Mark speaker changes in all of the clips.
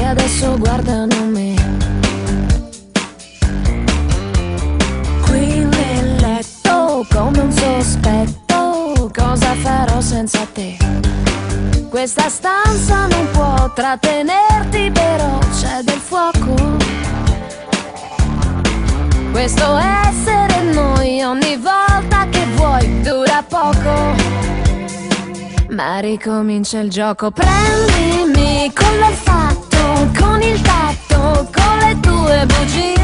Speaker 1: adesso guardano me. Qui nel letto come un sospetto, cosa farò senza te? Questa stanza non può trattenerti, però c'è del fuoco. Questo essere noi ogni volta che vuoi dura poco, ma ricomincia il gioco. Prendimi con l'olfatto, con il tatto, con le tue bugie.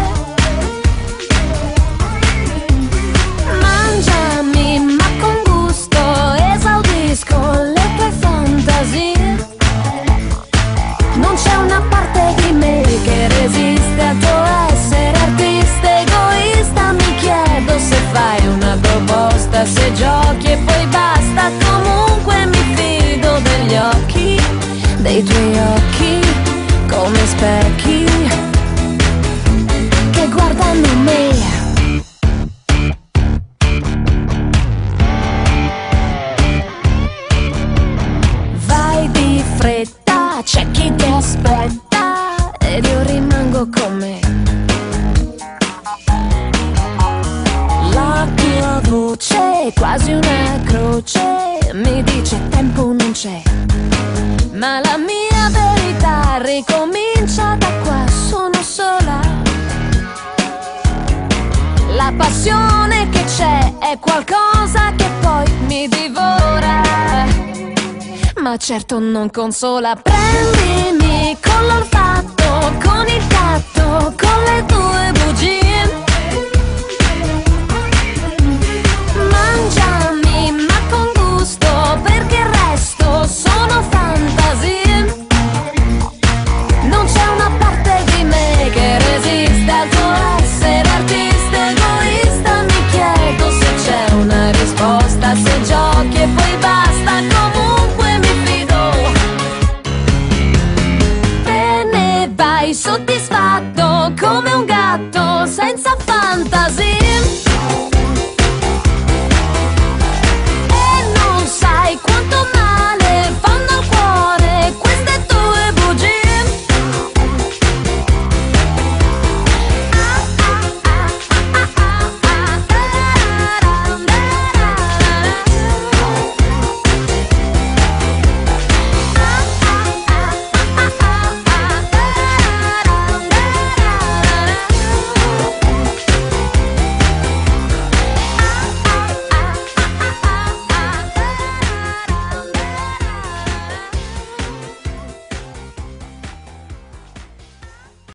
Speaker 1: Mangiami ma con gusto, esaudisco le tue fantasie. Non c'è una parte di me che resiste al tuo essere artista egoista. Mi chiedo se fai una proposta, se giochi e poi basta. Comunque mi fido degli occhi, dei tuoi occhi, come specchi che guardano me. Vai di fretta, c'è chi ti aspetta ed io rimango con me. La tua voce, quasi una croce, mi dice tempo non c'è, ma la mia verità ricomincia da qua, sono sola. La passione che c'è è qualcosa che poi mi divora, ma certo non consola. Prendimi con l'olfatto, con il tatto, con le tue bugie. Mangiami ma con gusto, perché il resto sono fantasie. Non c'è una parte di me che resiste al tuo essere artista egoista. Mi chiedo se c'è una risposta, se giochi e poi basta. Comunque mi fido, te ne vai soddisfatto.